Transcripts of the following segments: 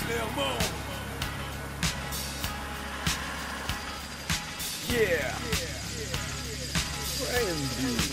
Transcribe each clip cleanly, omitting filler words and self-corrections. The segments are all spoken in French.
Clermont. Yeah. Brandy.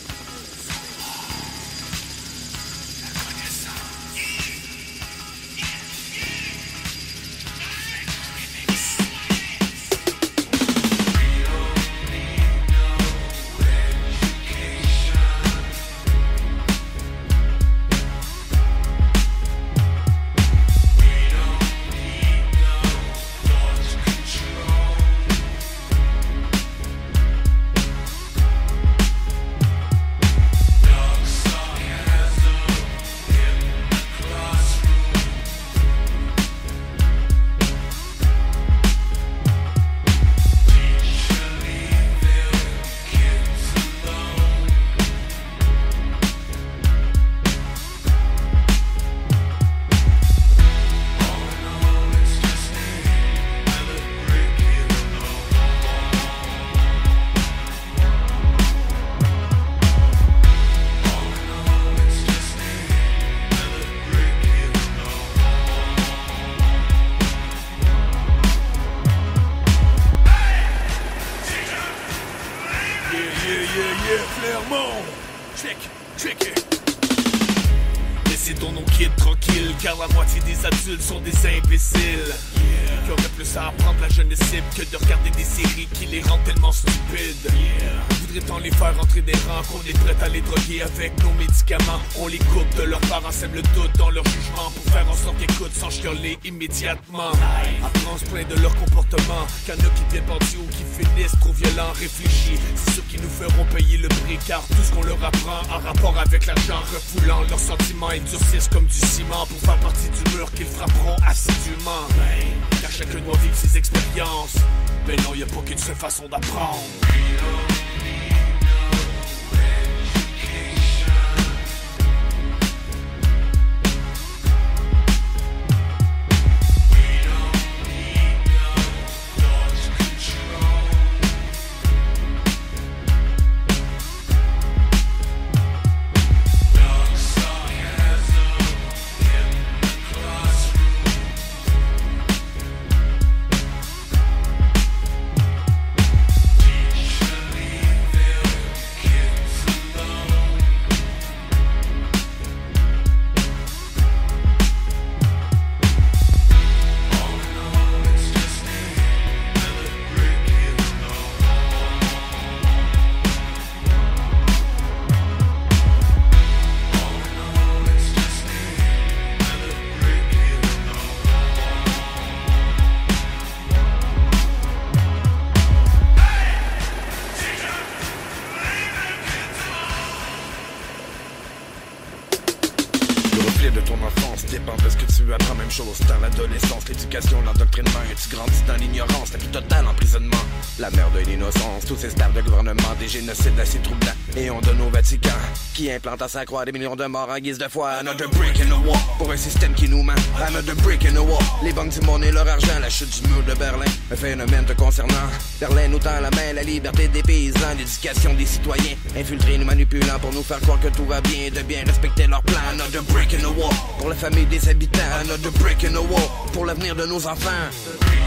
Clermont, check it. Laissez ton nos kids tranquille, car la moitié des adultes sont des imbéciles. Qui auraient plus à apprendre la jeunesse cible que de regarder des séries qui les rendent tellement stupides. Voudrait-on les faire entrer des rangs qu'on est prêt à les droguer avec nos médicaments? On les coupe de leurs parents, sème le doute dans leur jugement pour faire en sorte qu'ils écoutent sans chioler immédiatement. Apprends plein de leur comportement, qu'il y en a qui dépendent ou qui finissent trop violents, réfléchis. C'est ceux qui nous feront payer le prix, car tout ce qu'on leur apprend en rapport avec l'argent, refoulant leurs sentiments et durcissent comme du ciment pour faire partie du mur qu'ils frapperont assidûment. Car chacun doit vivre ses expériences, mais non, y a pas qu'une seule façon d'apprendre. De ton enfance dépend de ce que tu apprends. Même chose dans l'adolescence, l'éducation, l'endoctrinement. Et tu grandis dans l'ignorance, la vie totale, emprisonnement. La merde et l'innocence, tous ces stars de gouvernement, des génocides assez troublants. Et on donne au Vatican, qui implante à sa croix des millions de morts en guise de foi. Another brick in the wall, pour un système qui nous ment. Another brick in the wall, les banques du monde et leur argent. La chute du mur de Berlin, un phénomène te concernant. Berlin nous tend la main, la liberté des paysans, l'éducation des citoyens. Infiltrés nous manipulant pour nous faire croire que tout va bien, de bien respecter leur plan. Another brick in the wall, pour la famille des habitants. Another brick in the wall, pour l'avenir de nos enfants.